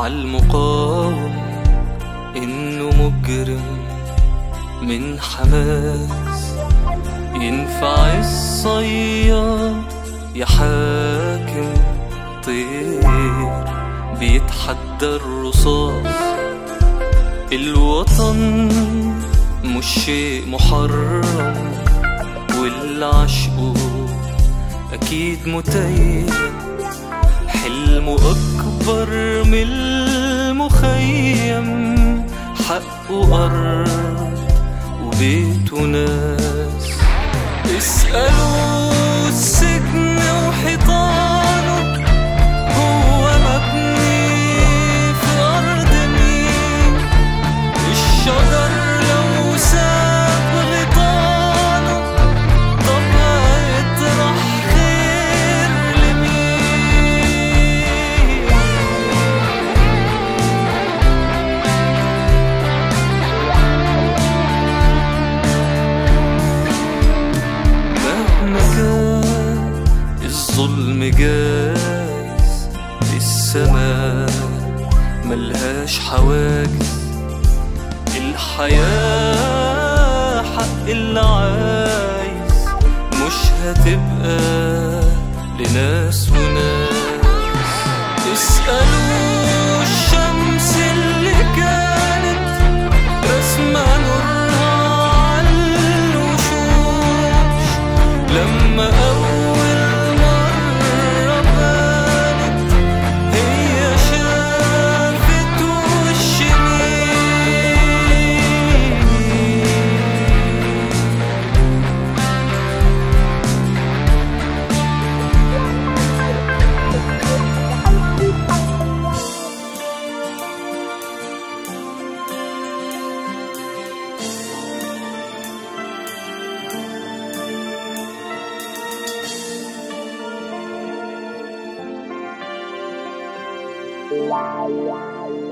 عالمقاوم إنه مجرم من حماس. ينفع الصياد يحاكم طير بيتحدى الرصاص. الوطن مش شيء محرم، واللي عشقه أكيد متيم. حلمه أكبر من المخيم، حقه أرض وبيته ناس. اسألوا السجن وحيطانه هو مبني في أرض مين؟ الشجر لو ساب غيطانه طب هيطرح خير لمين؟ مهما كان الظلم جاز، السماء ملهاش حواجز. الحياة حق اللي عايز، مش هتبقى لناس وناس. اسألوا الشمس اللي كانت رسمة نورها عالوشوش، لما أول مرة بانت هي شافت وش مين. La la la.